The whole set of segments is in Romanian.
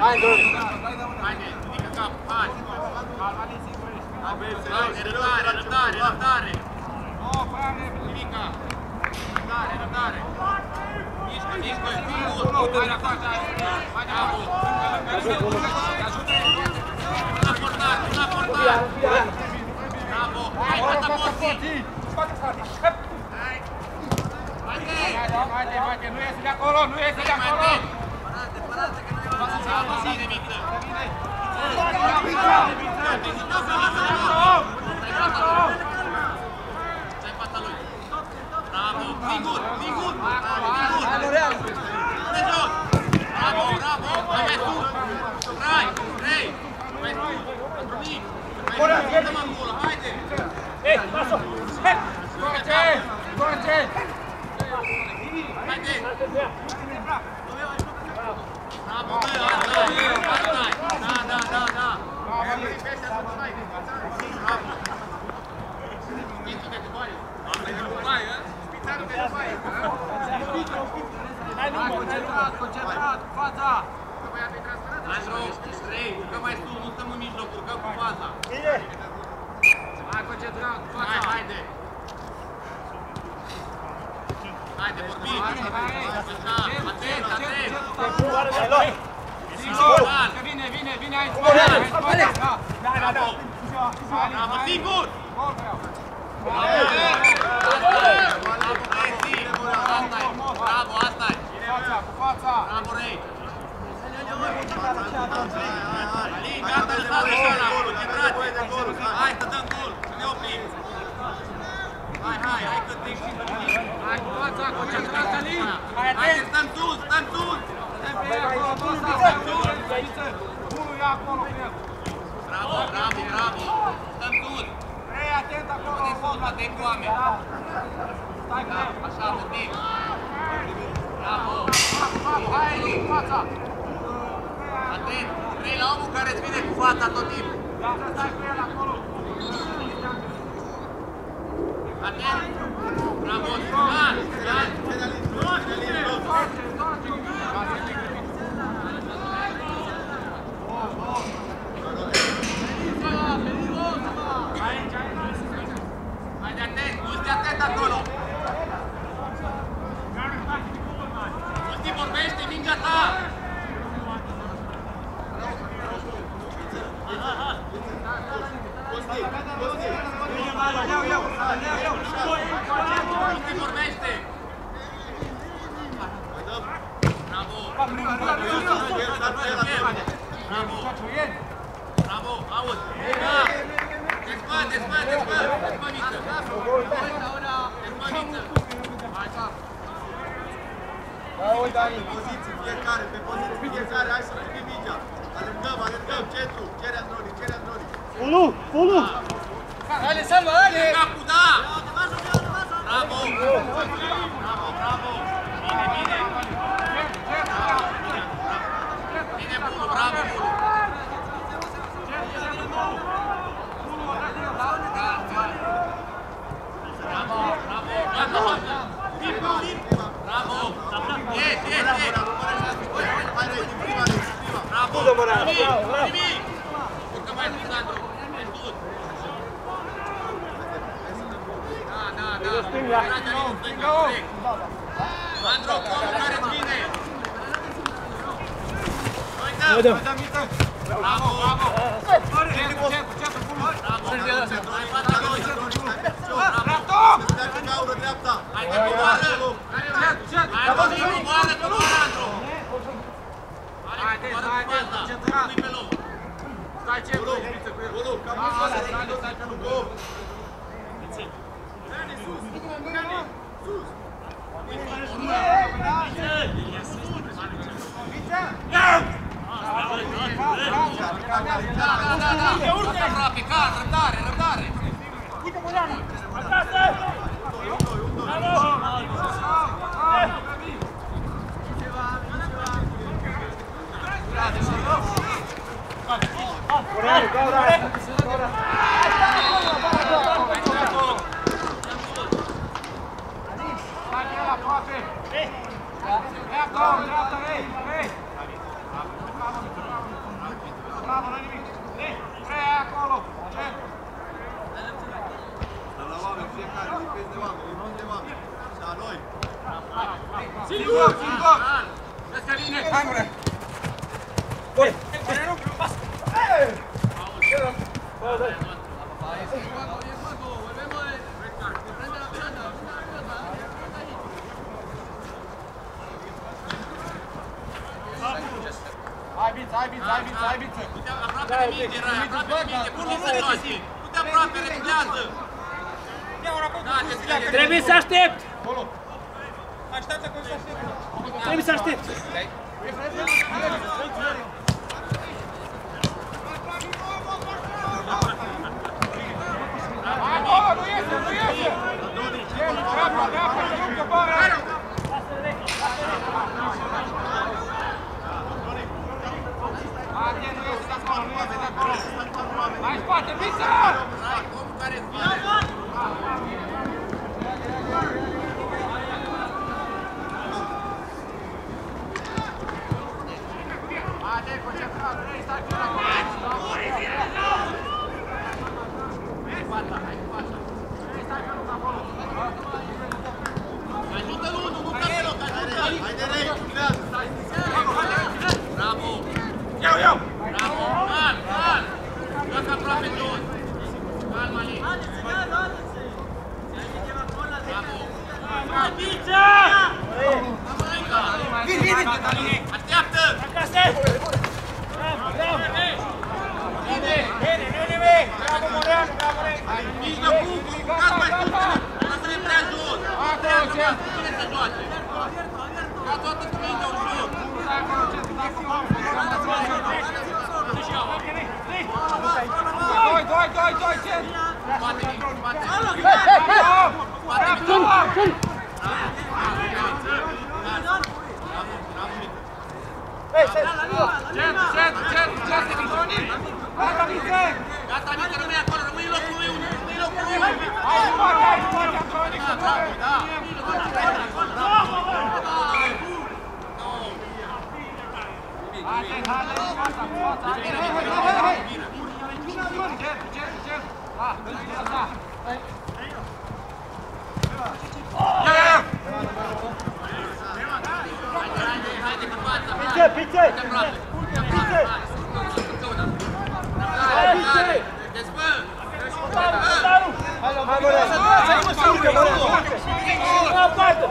Haide, ridică capul, hai! Haide, răbdare! Ridică! Răbdare! Mișcă, singur! Bravo! La portar! Bravo! Hai, fața porții! Haide, nu iese de acolo, nu iese de acolo! Parate, că nu e la bravo, ține, Miță! Stai fața lui! Bravo! Singur! De jos! Bravo! Mai sus! Trai! Mai sus! Pentru mic! Mai sus! Dăm acolo! Haide! Ei, lasă! Scoate! Haide! Bravo, bă, asta e! Da! Bravo! Nici de Dubai! Asta e de Dubai, hă? Spițarul de Dubai! Concentrat, fața! Andro, Strei, urcă mai sus, nu stăm în mijloc, urcăm cu faza! Hai, concentrat, fața! Haide! Haide, vorbim! Atent! Vine aici! Bravo, sigur! Bravo, asta-i! Cu fața! Bravo, Rei! Alin, gata, lăsați așa, concentrați! Hai, să dăm gol, să ne oprim! Hai, că trec și Hai cu fața, concentrat, Alin! Haide, stăm sus! Stai pe ea acolo, unul ia acolo pe el! Bravo! Stăm sus! Ei, atent acolo! Atent cu oameni! Stai pe el! Așa, motiv! Bravo! Hai, Alin, fața! Atent! Vrei la omul care îți vine cu fața tot timpul! Da, stai pe el acolo! Atent! Bravo! Scan! Haide, atent! Nu-ți atent acolo! Nu-ți vorbește, mingea ta! Nu-ți vorbește! Bravo! Bravo! Auzi! Desmă, Miță! Hai, Dani, poziții, pe poziții fiecare, hai să primim mingea. Alergăm, centru, cere Androni. Ulu! Hai, Salva, hai! Capul, da! Bravo! Bine! Bine, Bulu, bravo, Bulu! Bravo! Yes! Bravo! Nimic! Urcă mai sus, Andru! Mai sus! Da! Andru, omul care-ți vine! Uităm! Bravo! Hai că coboară! Hai că coboară, Andru! Hai, concentrat! Nu-i pe loc! Stai ce vrei, Miță, cu el! Stai pe lângă! Aproape, răbdare! Uite, Moleanu! Acasă! Moleanu, gaura! Dreapta, ei! Singur! Vezi că vine! Hai, mure! Bun! Hai biță! Aproape de minge, Rai, aproape de minge, pune să joace! Du-te aproape, regulează! Trebuie să aștept! Așteaptă cum să aștept! Trebuie să aștept! Nu iese! Dreapta, lungă, bară! Atent, nu iese de acolo! Hai în spate, Biță! Rai, omul care zbate! Atent, concentrat, vrei, stai cu ăla! Ajută-l unul, nu dă pe loc, ajută-l! Haide, Rei, urmează! Bravo! Iau! Bravo! Cal! Joacă aproape jos! Calma ali! Bravo! Hai, Biță! Așteaptă! Acasă! Bravo! Bine! Bravo, Moreanu! Bravo, Rei! Mijlocul! Caz mai sus! Lasă-le prea jos! Cine să joace? Ca toată cu mingea ușor! Doi, ce? Spate-mi! Gata, Miță, rămâi acolo, rămâi în locul lui 1! Rămâi în locul lui 1! Bravo, da! Haide cu fața! Pițe! Despă! Hai, Moreanu! La poartă!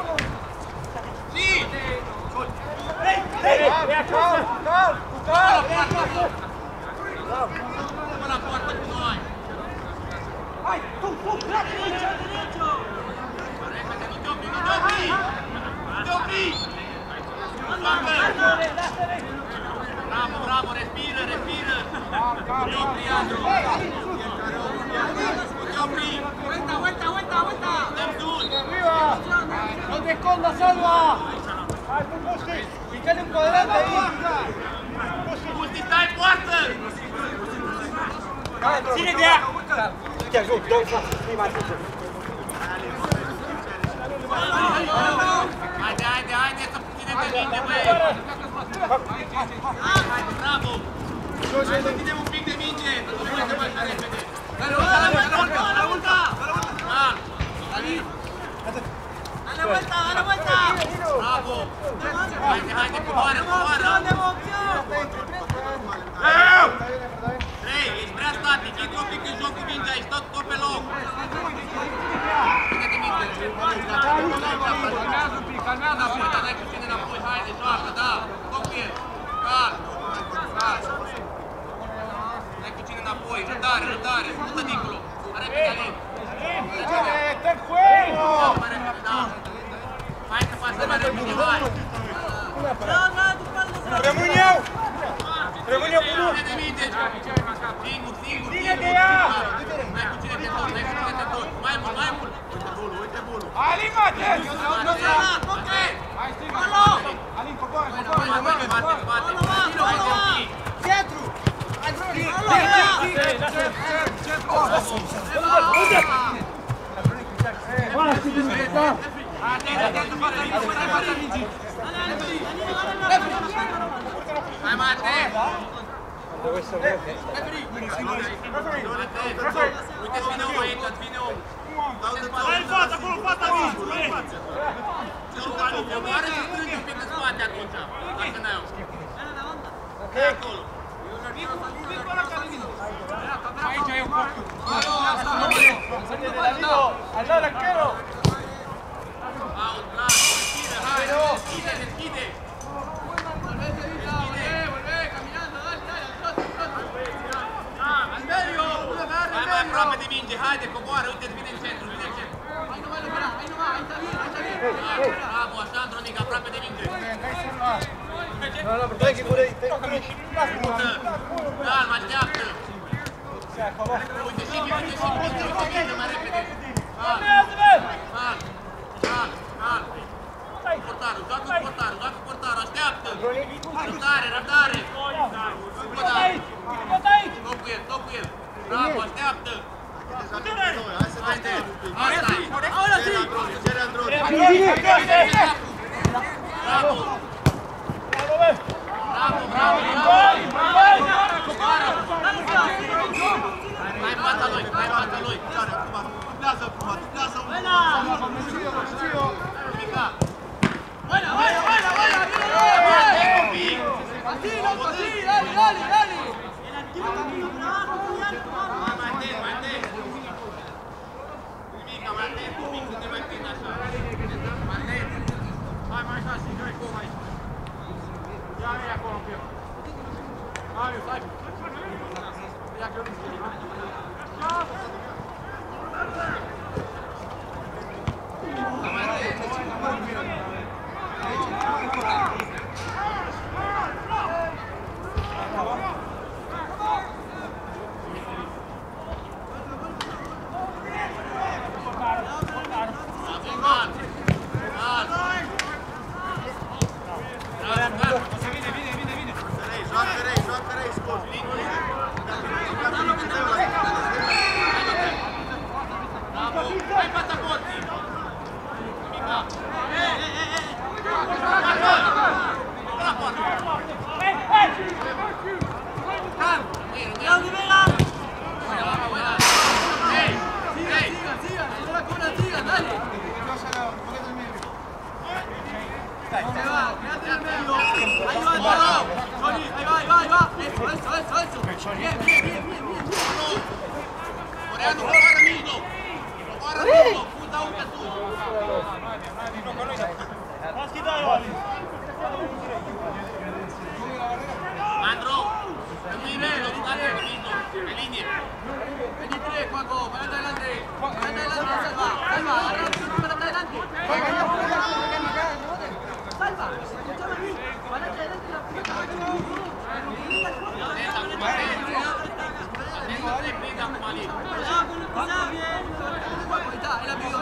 Până la poartă cu noi! Hai, tu! Repede, nu te opri! Nu te opri! Bravo, respiră! Nu te opri, Andru! Nu te opri! Uita! Dăm sus! No te escondas, Salva! Hai, Pusti! Picale un cuadrante ahí! Pusti, stai în poartă! Ține de ea! Te ajut, dă-mi față, fii mai sus! Haide, să ține de minge, băi! Bravo! Hai să ținem un pic de minge, să nu plecăm așa repede! La ulta! Bravo! Haide, coboară! Rei, ești prea static, intră un pic în joc cu mingea, ești tot pe loc! Ține de minge! Calmează un pic! Dai cu tine înapoi, haide, joacă, da! Tot cu el! Cal! Dai cu tine înapoi, răbdare! Nu-tă dincolo! Repede, Alin! ¡Te juego! Mai repede, da! Hai să faci mai repede, hai! Rămân eu! Rămân eu cu nu! Ține de minte! Singur! Ține de ea! Dai cu tine de tot! Mai mult! Uite bulul! Alin, bate! Ok! Hai, strigă! Alin, coboară! Spate! Centru! Hai, Mate! Uite-ți vine omul aici, îți vine omul! Hai în față, acolo, fața mici! Coboară și Stai acolo. Aici e un copil. Allora l'archero! Out, bravo, deschide, hai, deschide. Vai mai aproape de minge, haide, coboară, uite-ți vine în centru, vine în centru. Bravo, așa, Andronic, aproape de minge. Da, mă așteaptă. Uite și minge, mai repede. Portarul, joacă cu portarul, așteaptă. Răbdare. Stop cu el. Bravo, așteaptă. Cere Androni. Bravo. Mai în fața lui. Dublează acum. Mica. Mai atent. Mica, mai atent un pic, să te mai prind așa. Mai atent. Hai mai așa și noi cum aici. Ia vine acolo pe el. Hai. Ia că eu nu știu. Joacă rei, scos. Bravo, hai fața porții. Mica. Coreanu, coboară mijloc, puta un pe sus. Andro, rămâi velo, du-te pe mijloc, pe linie. Veni direct, Paco, vai adelante, Salva, adelante. Salva, escúchame a mí, van adelante la puta. Atento, acum Ali. Era mío.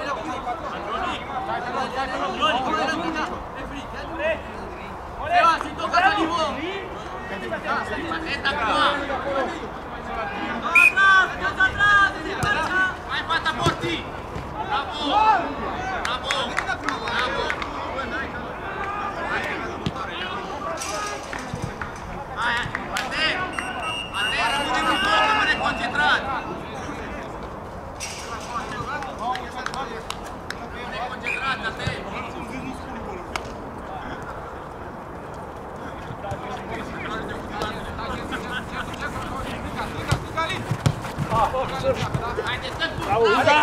Seba, si toca salí vos. Atenta acum. Atrás. Hai fața porții. Bravo. Hai, atent, rămânem în joc, rămâne concentrat. Rămâne concentrat, atent. Haideți, stăm sus,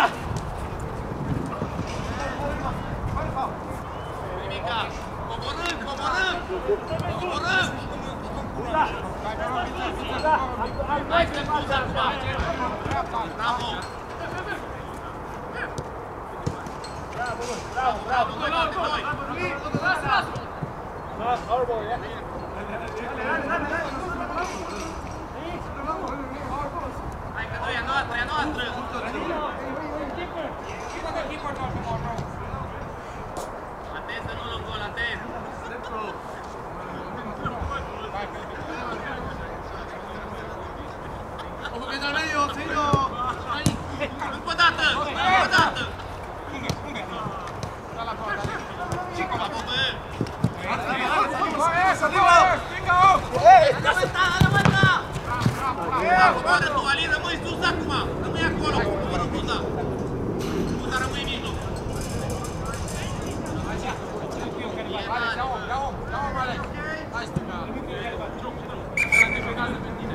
Nimica, coborâm. Hai, stăm sus acum. Bravo. Doi. Hai că doi, e a noastră. Atent să nu luăm gol, atent. Încă o dată. Bravo, bă. Coboară tu, Alin, rămâi sus acum. Rămâi acolo, coboră Buza. Buza rămâi în mijloc. marchează pe tine.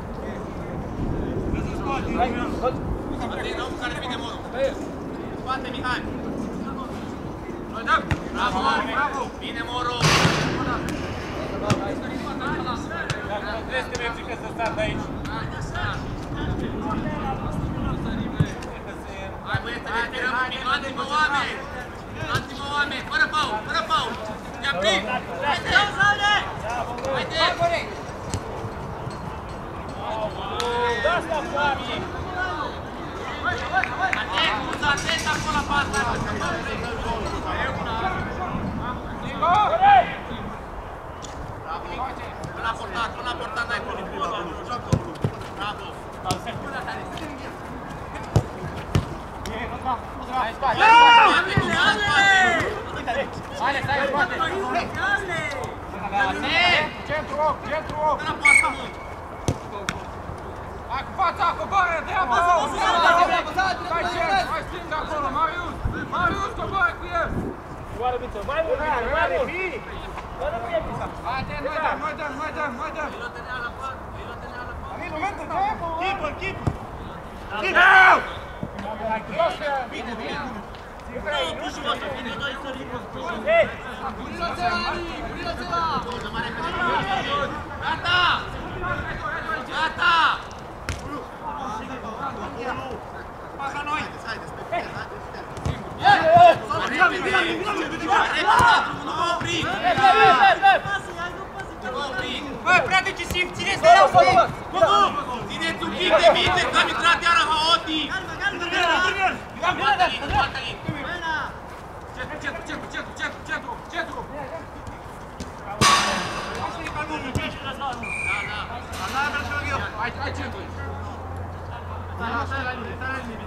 Andrei, nu care vine morul. Spate, Mihai. Noi dăm! Bravo, bravo! Bine, morul! Trebuie să te verifică să stai aici. Hai, băiețele, sperăm un pic, luați-vă oameni! Luați-vă oameni, fără faul, fără faul! Te-a prins! Haide! Haide! Da-asta foarte! Atent, Musa, atent acolo la pasă! Până portat, n-ai pus. Bravo! Hai, spate! Hai, stai în spate! Centru 8, centru 8! Până la poartă, mă! Hai cu fața, coboară, dreapta! Stai centru, hai stâng acolo, Marius! Marius, coboară cu el! Coboară, Miță, mai mult, mai mult! Hai, noi dăm! Pilotele la poartă, pilotele la poartă! Amigo, momentul, tempo! Keeper! Bine! Gata! Gata! Pasa noi! Băi, prea decisiv, țineți de rău! Țineți un pic de minte, că am intrat iară haotic! Centru! Hai centru! Stai la linie,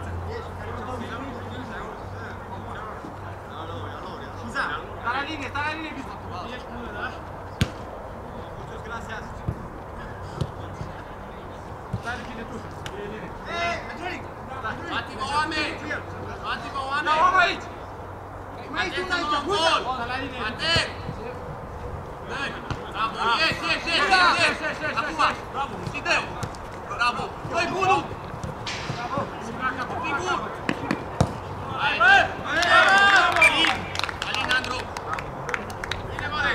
Stai la linie, Biza! Ești cu mână, da? Muchas gracias! Stai linie tu! Luați-vă oameni! Luați-vă oameni! Da, om aici! Atent să mă gol! Atent! Dă-i! Bravo! Ieși! Acum! Bravo! Și dă-i! Bravo! Dă-i bunul! Fii bun! Hai! Alin, Andru! Bine, mare!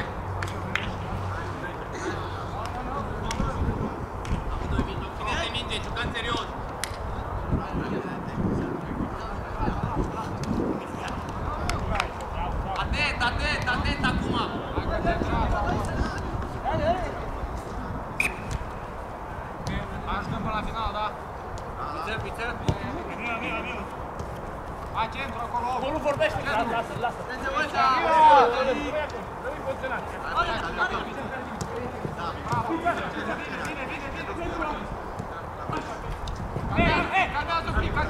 Amândoi vin, țineți de minte, jucați serios! Atent acum! Ajungem până la final, da? Piță! Hai centru acolo! Nu vorbește! Lasă! Nu-i poziționat! Calmează un pic!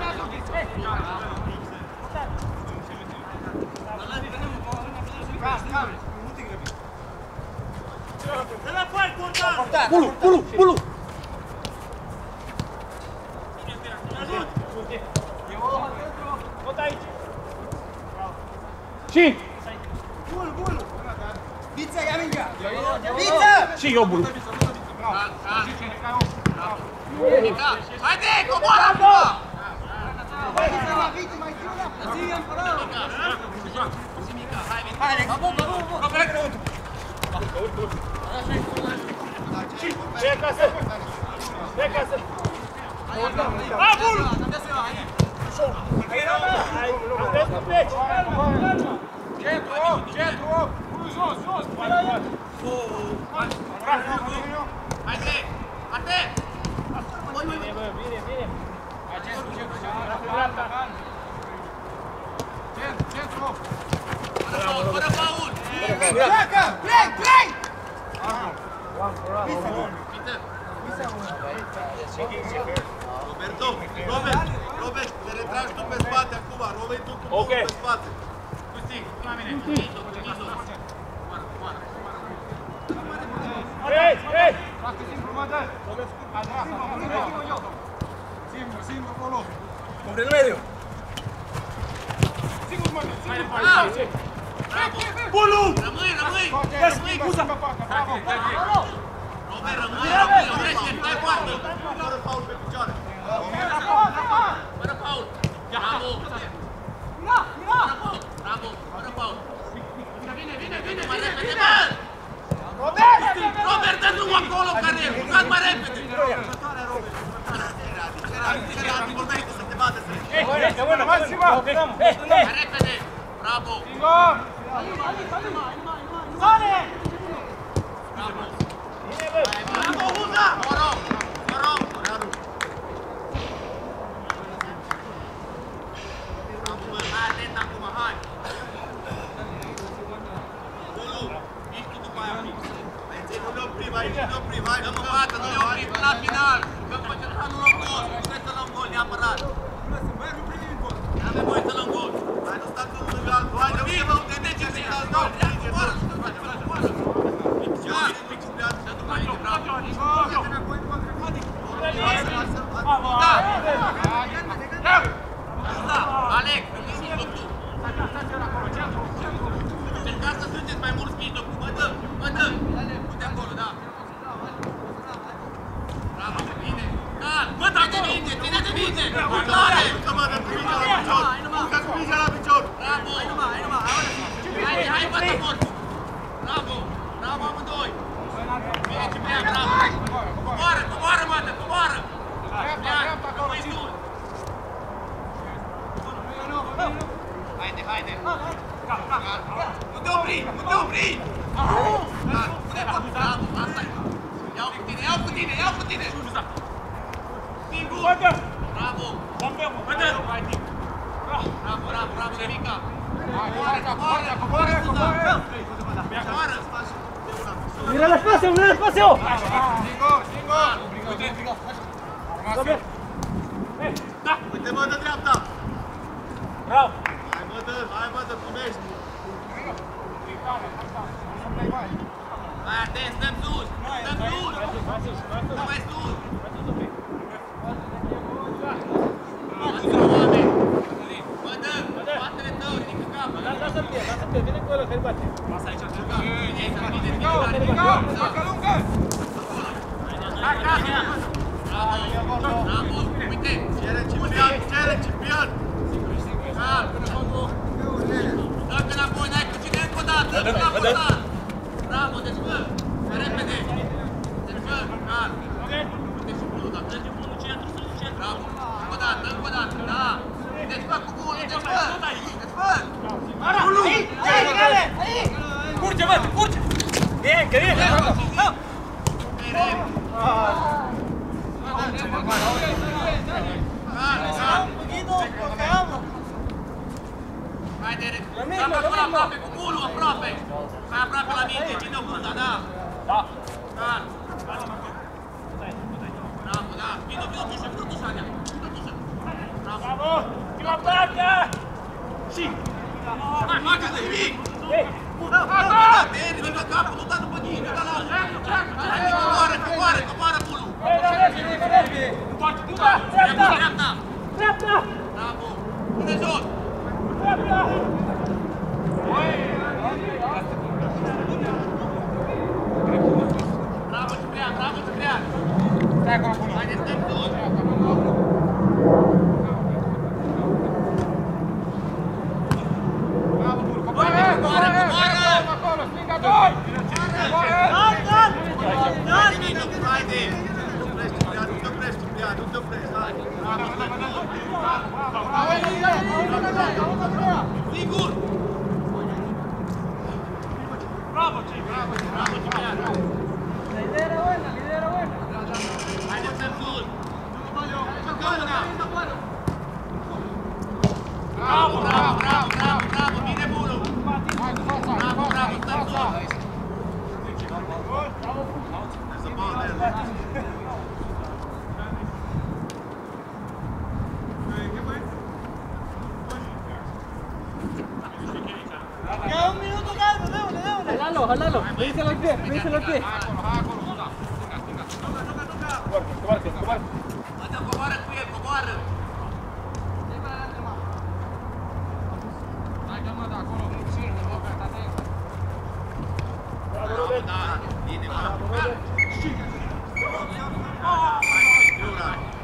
Pulu! Tot aici! Și! Bița, ia mingea! Și eu bulu! Haide, coboară acum! Vem acasă! A, bulu! Aveți să pleci! Centru 8! Jos! Haide! Atent! Bine! Hai centru 8! Fără faul! Pleacă! Plec! Robert, te retragi tu pe spate acum, Robert, tu cu pe spate. Gusti, la mine! Ei! Lasă simplu, mă dă! La dreapta! Simplu acolo! Sobre el medio! Singur, mă! Bravo! Bulu! Rămâi! Scuza! Bravo! ok, rămâne, oprește, stai poartă! Fără faul pe picioare. Fără faul! Bravo! Bravo! Fără faul! Vine, mai repede, mă! Robert, dă drumul acolo, care e! Jucați mai repede! Cere antibordaitul să te bată, să le Mai repede! Bravo! Bravo! Bravo, Uza! Moroc! Moroc! Hai atent acum, hai! Bulu, ești tu după aia fix. Nu ne oprim aici, nu ne oprim, hai! Dăm o fată, nu ne oprim până la final! Că după ce nu luăm gol, trebuie să luăm gol, neapărat! Nu avem voie să luăm gol! Hai, nu stați unul lângă altul, hai, de unde vă uite, ce se dați, nu, Coboară, coboară! Dă după aici, bravo! Da! Alex, nu știu tu! Încercați să strângeți mai mult mijlocul, mă dă! Uite acolo, da! Bravo, bine! Da! Bă, ține de minge! Tare! Urcă-mă de mingea la picior! Urcă-ți mingea la picior! Bravo! Hai, bătă morți! Bravo! Bravo amândoi! Bine, Ciprian, bravo! Coboară, mătă, coboară! Ciprian, rămâi sus! Haide! Nu te opri! Bravo, asta e! Iau cu tine! Singur! Bravo! Bravo, Mica! Coboară! Mira el espacio! Uite-mă de dreapta! Bravo! Hai mă, primești! Hai, atent, stăm sus! Stăm mai sus! Mă-ți-o, oameni! Mă dă! Spatele tău, ridică capul! Lasă-l fie, vine cu ăla că-l bate. Bravo! Uite! Cere Ciprian! Dă-te înapoi, n-ai cu cine încă o dată! Bravo, desfă! Mai repede! Desfă! Cal! Uite și bunul, dar trece bunul centru, sus centru! Bravo! Încă o dată, da! Desfă cu bunul, desfă! Bunul! Curge, bă, curge! Bine, că bine! Haide, dăm acolo aproape, cu bulul aproape! Hai aproape la minte, ține bunda, da! Da! Cal! Bravo, da! Vino, tușă, Adea! Bravo! Prima parte! Și! Hai, facă-te, nimic! Ridică capul, nu da după tine, da la altă! Hai, coboară bulul! Dreapta! Bravo! Pune jos! Dreapta! Bravo, Ciprian! Stai acolo, bună! Haide, stăm sus! Coboară! Acolo, stânga doi! Haide! Nu te oprești, Ciprian, nu te oprești, hai! Sigur! Bravo, Ciprian! La idea era buena! Haide, stăm sus! Încă una! Bravo! Bine, bulul! Bravo, stăm sus! Queda un minuto calmo, démosle! Jalalo, pedíselo al pie! Cobarde! Mă-ți coboară cu el, coboară! Hai că mă, de acolo, Bravo, da! Bine, bravo! 25. Iura.